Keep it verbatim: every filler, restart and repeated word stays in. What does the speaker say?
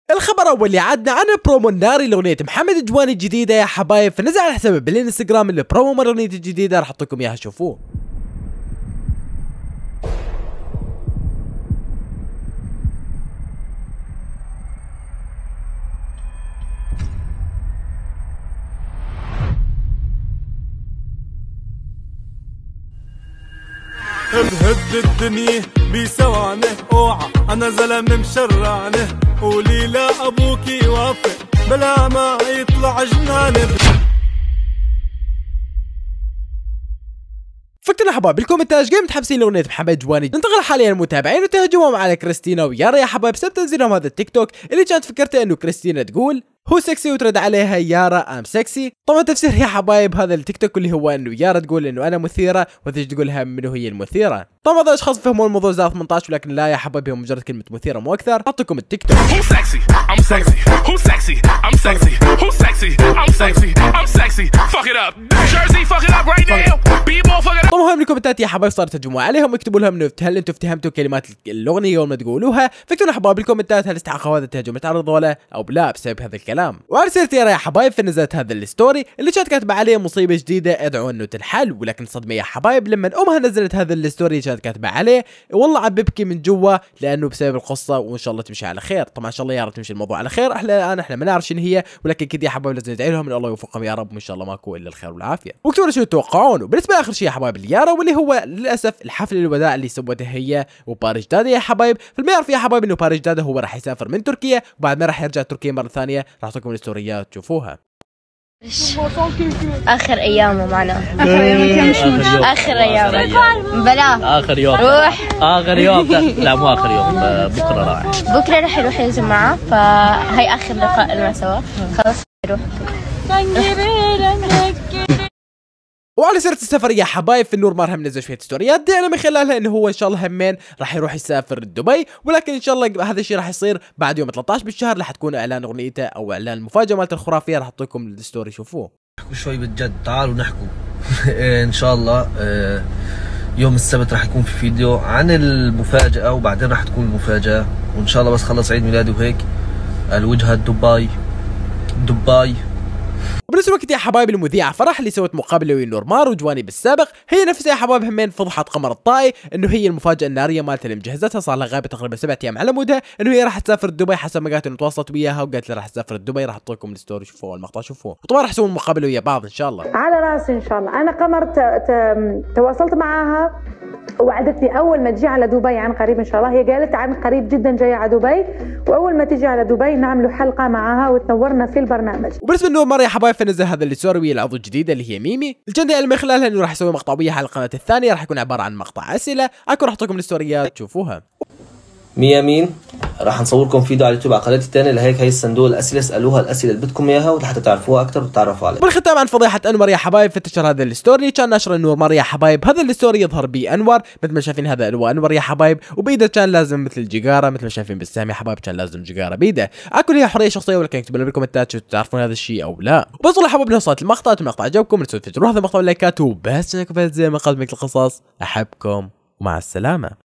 الخبر اول اللي عدنا عن البرومو الناري لاغنيه محمد جواني الجديده يا حبايب، فنزل على حسابه بالانستغرام البرومو مال الاغنيه الجديده، راح احط لكم اياها شوفوه. بهد الدنيا بيسوانه اوعى انا زلمه مشرعنه، قولي لا ابوك يوافق بلا ما يطلع جنانه. فكرنا حبايب بالكومنتات ايش متحمسين لاغنيه محمد جواني. ننتقل حاليا المتابعين وتهجمهم على كريستينا ويارا يا حبايب بسبب تنزيلهم هذا التيك توك اللي كانت فكرته انه كريستينا تقول هو سكسي وترد عليها يارا ام سكسي. طبعا تفسير يا حبايب هذا التيك توك اللي هو انه يارا تقول انه انا مثيره وتجي تقولها منو هي المثيره. طبعا بعض الاشخاص فهموا الموضوع زي ثمانية عشر ولكن لا يا حبايب هي مجرد كلمه مثيره مو اكثر. اعطيكم التيك توك. Who's sexy? I'm sexy. Who's sexy? I'm sexy. Who's sexy? I'm sexy. I'm sexy. Fuck it up. Jersey, fuck it up right now. B-ball, fuck it up. طبعا هم الكومنتات يا حبايب صارت تهجموا عليهم يكتبوا لهم انه هل انتم افتهمتوا كلمات الاغنيه يوم ما تقولوها؟ فاكتبوا حبايب بالكومنتات هل استحقوا هذا التهجم يتعرضوا له او لا بسبب هذا الكلام. وعلى سيرة يارا يا حبايب فنزلت هذا الستوري اللي كانت كاتبه عليه مصيبه جديده ادعو انه تنحل، ولكن صدمه يا حبايب لما امها نزلت هذا الستوري كانت كاتبه عليه والله عم ببكي من جوا لانه بسبب القصه وان شاء الله تمشي على خير. طبعا ان شاء الله يا رب تمشي الموضوع على خير. احنا الان احنا ما نعرف شنو هي، ولكن كذا يا حبايب لازم ندعي لهم ان الله يوفقهم يا رب وان شاء الله ماكو الا الخير والعافيه. واكتبوا لنا شو تتوقعون. وبالنسبه لاخر شيء يا حبايب ليارا واللي هو للاسف الحفل الوداع اللي سوته هي وباريس جداده يا حبايب. فاللي يعرف يا حبايب انه باريس جداده هو راح يسافر من تركيا وبعد ما راح يرجع تركيا مره ثانيه. راح اعطيكم الستوريات تشوفوها. اخر ايامه معنا. اخر ايامه اخر ايامه بلا اخر يوم روح اخر يوم لا مو اخر يوم، بكره رايح بكره راح يروح ينزل معه، فهي اخر لقاء لنا سوا. خلاص يروح. وعلى سيرة السفر يا حبايب في النور مرهم نزل شوية ستوريات دعنا من خلالها انه هو ان شاء الله همين راح يروح يسافر دبي، ولكن ان شاء الله هذا الشيء راح يصير بعد يوم ثلاثة عشر بالشهر راح تكون اعلان اغنيته او اعلان المفاجأة مالته الخرافية. راح احط لكم الستوري شوفوه. شوي بالجد تعالوا نحكوا ان شاء الله يوم السبت راح يكون في فيديو عن المفاجأة وبعدين راح تكون المفاجأة، وان شاء الله بس خلص عيد ميلادي وهيك الوجهة دبي دبي. وبنفس الوقت يا حبايب المذيعة فرح اللي سوت مقابلة ويا نورمار وجواني بالسابق هي نفسها يا حبايب همين فضحت قمر الطائي انه هي المفاجأة النارية مالتها اللي مجهزتها صار لها غايبة تقريبا سبعة ايام على مودها انه هي راح تسافر دبي حسب ما قالت انه تواصلت وياها وقالت لها راح تسافر دبي. راح احط لكم الستوري شوفوه المقطع شوفوه. وطبعا راح يسوون مقابلة ويا بعض ان شاء الله. على راسي ان شاء الله. انا قمر ت... ت... تواصلت معاها وعدتني اول ما تجي على دبي عن قريب ان شاء الله. هي قالت عن قريب جدا جايه على دبي، واول ما تجي على دبي نعملوا حلقه معاها وتنورنا في البرنامج. وبالنسبه لنورمار يا حبايب فنزل هذا الستوري ويا العضو الجديده اللي هي ميمي الجندي اللي من خلالها انه راح يسوي مقطع وياها على القناه الثانيه راح يكون عباره عن مقطع اسئله. اكو راح اعطيكم الستوريات تشوفوها. مية مين راح نصوركم فيديو على اليوتيوب على قناتي الثانيه لهيك هي الصندوق الاسئله اسالوها الاسئله اللي بدكم اياها ولحتى تعرفوها اكثر وتتعرفوا عليها. بالختام عن فضيحه انور يا حبايب فتشر هذا الستوري كان نشر انور يا حبايب. هذا الستوري يظهر بانور مثل ما شايفين هذا هو انور يا حبايب، وبايده كان لازم مثل الجيجاره مثل ما شايفين بالسهم يا حبايب كان لازم جيجاره بايده. اكو هي حريه شخصيه ولكن اكتبوا لنا بالكومنتات شو تعرفون هذا الشيء او لا. وبس والله حبايب وصلت المقطع المقطع عجبكم لا تنسوا تفجروا هذا المقطع واللايكات وبس. انكم في زي ما قدمت القصص احبكم ومع السلامه.